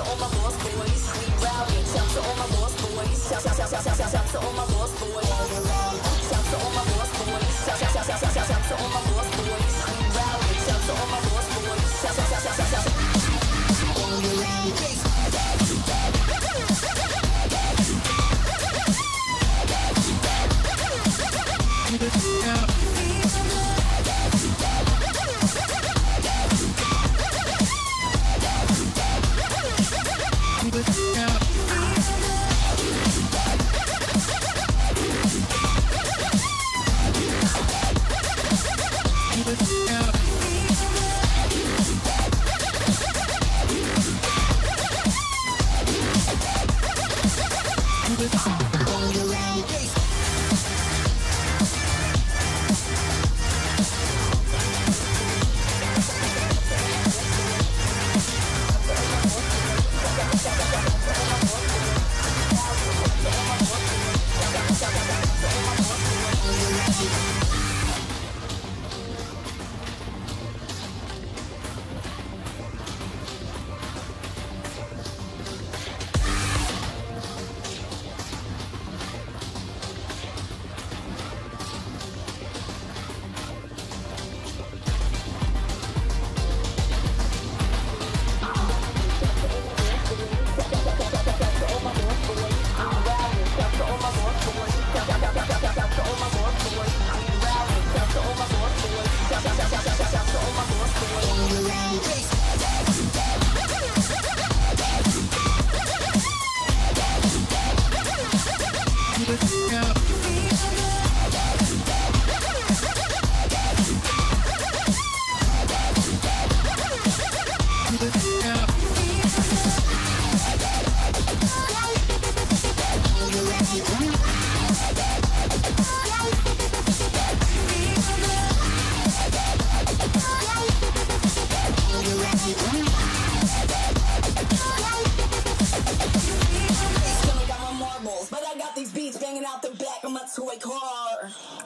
all my boss boys. We rowdy. Shout to all my boss boys. Shout to all my boss boys. Shout to all my boss boys. Shout to all my boss boys. We rowdy. Shout to all my boss boys. But I got these beats banging out the back of my toy car.